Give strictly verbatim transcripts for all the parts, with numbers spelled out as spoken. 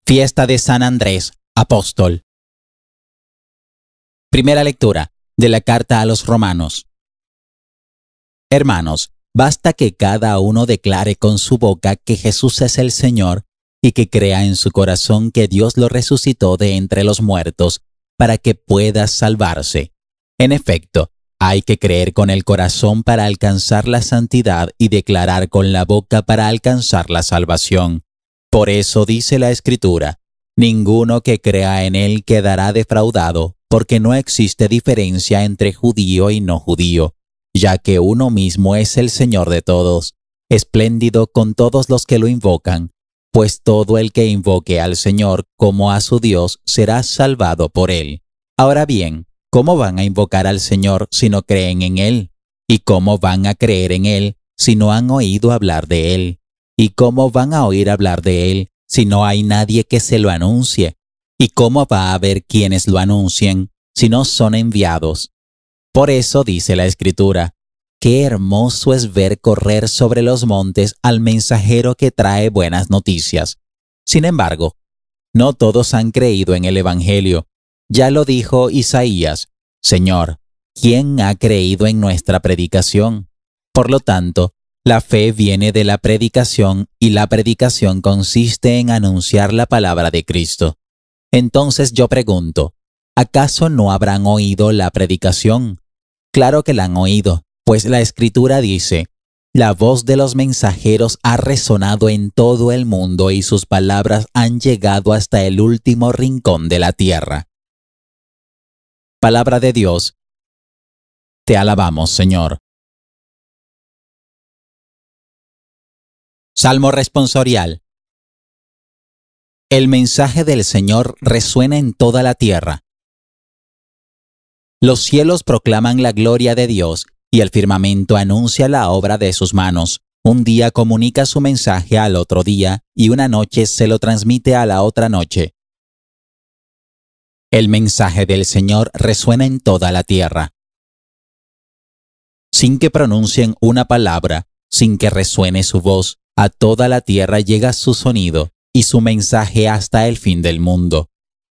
Fiesta de San Andrés, apóstol. Primera lectura de la carta a los Romanos. Hermanos, basta que cada uno declare con su boca que Jesús es el Señor y que crea en su corazón que Dios lo resucitó de entre los muertos para que pueda salvarse. En efecto, hay que creer con el corazón para alcanzar la santidad y declarar con la boca para alcanzar la salvación. Por eso dice la Escritura, ninguno que crea en él quedará defraudado, porque no existe diferencia entre judío y no judío, ya que uno mismo es el Señor de todos, espléndido con todos los que lo invocan, pues todo el que invoque al Señor como a su Dios será salvado por él. Ahora bien, ¿cómo van a invocar al Señor si no creen en él? ¿Y cómo van a creer en él si no han oído hablar de él? ¿Y cómo van a oír hablar de él si no hay nadie que se lo anuncie? ¿Y cómo va a haber quienes lo anuncien si no son enviados? Por eso dice la Escritura, qué hermoso es ver correr sobre los montes al mensajero que trae buenas noticias. Sin embargo, no todos han creído en el Evangelio. Ya lo dijo Isaías, Señor, ¿quién ha creído en nuestra predicación? Por lo tanto, la fe viene de la predicación y la predicación consiste en anunciar la palabra de Cristo. Entonces yo pregunto, ¿acaso no habrán oído la predicación? Claro que la han oído, pues la Escritura dice, la voz de los mensajeros ha resonado en todo el mundo y sus palabras han llegado hasta el último rincón de la tierra. Palabra de Dios. Te alabamos, Señor. Salmo responsorial. El mensaje del Señor resuena en toda la tierra. Los cielos proclaman la gloria de Dios y el firmamento anuncia la obra de sus manos. Un día comunica su mensaje al otro día y una noche se lo transmite a la otra noche. El mensaje del Señor resuena en toda la tierra. Sin que pronuncien una palabra, sin que resuene su voz, a toda la tierra llega su sonido y su mensaje hasta el fin del mundo.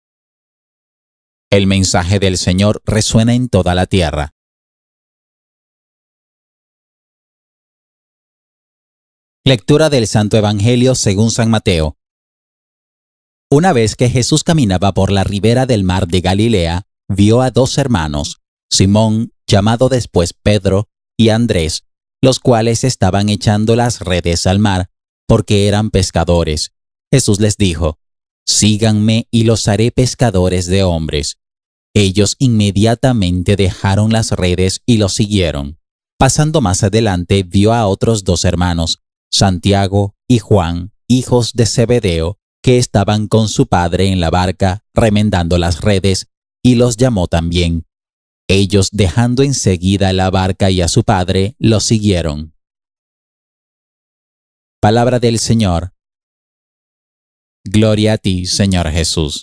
El mensaje del Señor resuena en toda la tierra. Lectura del Santo Evangelio según San Mateo. Una vez que Jesús caminaba por la ribera del mar de Galilea, vio a dos hermanos, Simón, llamado después Pedro, y Andrés, los cuales estaban echando las redes al mar, porque eran pescadores. Jesús les dijo, síganme y los haré pescadores de hombres. Ellos inmediatamente dejaron las redes y los siguieron. Pasando más adelante, vio a otros dos hermanos, Santiago y Juan, hijos de Zebedeo, que estaban con su padre en la barca, remendando las redes, y los llamó también. Ellos, dejando enseguida la barca y a su padre, los siguieron. Palabra del Señor. Gloria a ti, Señor Jesús.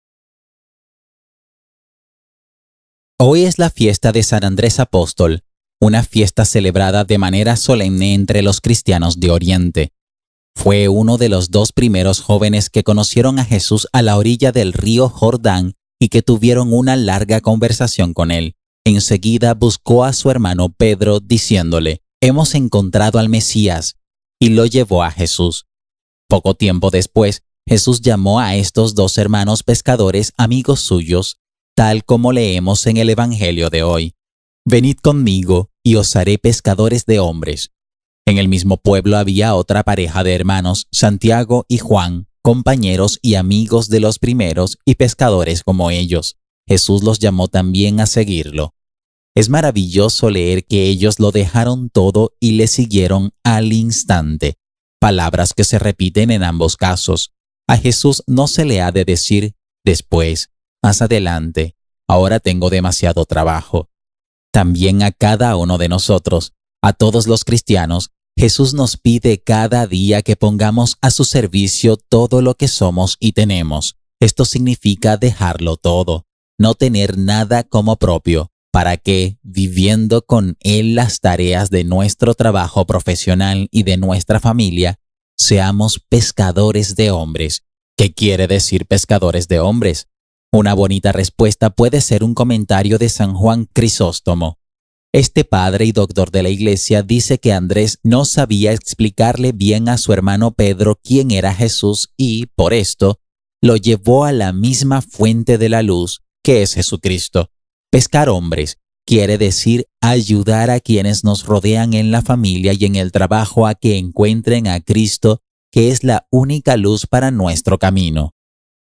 Hoy es la fiesta de San Andrés Apóstol, una fiesta celebrada de manera solemne entre los cristianos de Oriente. Fue uno de los dos primeros jóvenes que conocieron a Jesús a la orilla del río Jordán y que tuvieron una larga conversación con él. Enseguida buscó a su hermano Pedro diciéndole, hemos encontrado al Mesías, y lo llevó a Jesús. Poco tiempo después, Jesús llamó a estos dos hermanos pescadores amigos suyos, tal como leemos en el Evangelio de hoy. Venid conmigo y os haré pescadores de hombres. En el mismo pueblo había otra pareja de hermanos, Santiago y Juan, compañeros y amigos de los primeros y pescadores como ellos. Jesús los llamó también a seguirlo. Es maravilloso leer que ellos lo dejaron todo y le siguieron al instante. Palabras que se repiten en ambos casos. A Jesús no se le ha de decir después, más adelante, ahora tengo demasiado trabajo. También a cada uno de nosotros, a todos los cristianos, Jesús nos pide cada día que pongamos a su servicio todo lo que somos y tenemos. Esto significa dejarlo todo, no tener nada como propio, para que, viviendo con Él las tareas de nuestro trabajo profesional y de nuestra familia, seamos pescadores de hombres, ¿Qué quiere decir pescadores de hombres? Una bonita respuesta puede ser un comentario de San Juan Crisóstomo. Este padre y doctor de la Iglesia dice que Andrés no sabía explicarle bien a su hermano Pedro quién era Jesús y, por esto, lo llevó a la misma fuente de la luz, que es Jesucristo. Pescar hombres quiere decir ayudar a quienes nos rodean en la familia y en el trabajo a que encuentren a Cristo, que es la única luz para nuestro camino.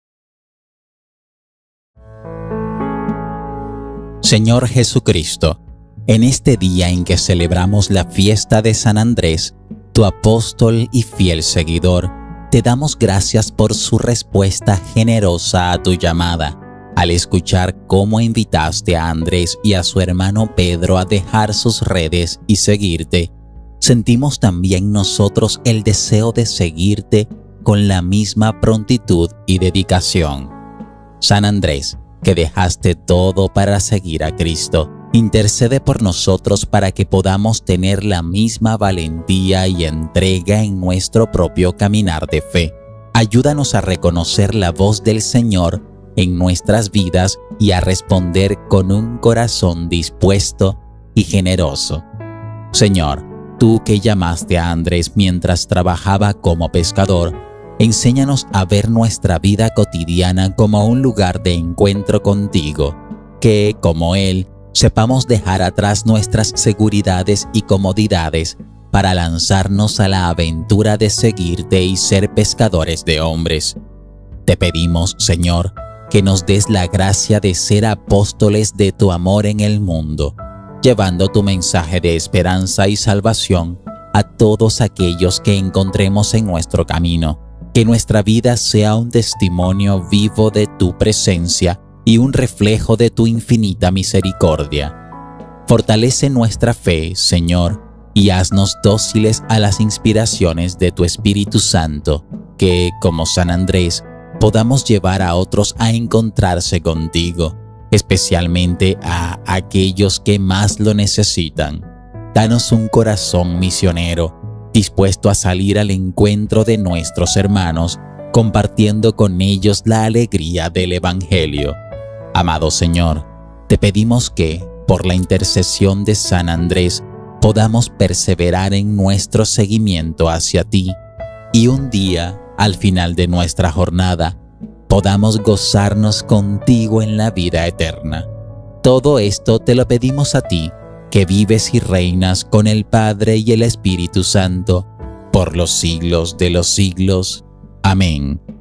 Señor Jesucristo, en este día en que celebramos la fiesta de San Andrés, tu apóstol y fiel seguidor, te damos gracias por su respuesta generosa a tu llamada, al escuchar cómo invitaste a Andrés y a su hermano Pedro a dejar sus redes y seguirte. Sentimos también nosotros el deseo de seguirte con la misma prontitud y dedicación. San Andrés, que dejaste todo para seguir a Cristo, intercede por nosotros para que podamos tener la misma valentía y entrega en nuestro propio caminar de fe. Ayúdanos a reconocer la voz del Señor en nuestras vidas y a responder con un corazón dispuesto y generoso. Señor, tú que llamaste a Andrés mientras trabajaba como pescador, enséñanos a ver nuestra vida cotidiana como un lugar de encuentro contigo, que, como él, sepamos dejar atrás nuestras seguridades y comodidades para lanzarnos a la aventura de seguirte y ser pescadores de hombres. Te pedimos, Señor, que nos des la gracia de ser apóstoles de tu amor en el mundo, llevando tu mensaje de esperanza y salvación a todos aquellos que encontremos en nuestro camino. Que nuestra vida sea un testimonio vivo de tu presencia y un reflejo de tu infinita misericordia. Fortalece nuestra fe, Señor, y haznos dóciles a las inspiraciones de tu Espíritu Santo, que, como San Andrés, podamos llevar a otros a encontrarse contigo, especialmente a aquellos que más lo necesitan. Danos un corazón misionero, dispuesto a salir al encuentro de nuestros hermanos, compartiendo con ellos la alegría del Evangelio. Amado Señor, te pedimos que, por la intercesión de San Andrés, podamos perseverar en nuestro seguimiento hacia ti y un día, al final de nuestra jornada, podamos gozarnos contigo en la vida eterna. Todo esto te lo pedimos a ti, que vives y reinas con el Padre y el Espíritu Santo, por los siglos de los siglos. Amén.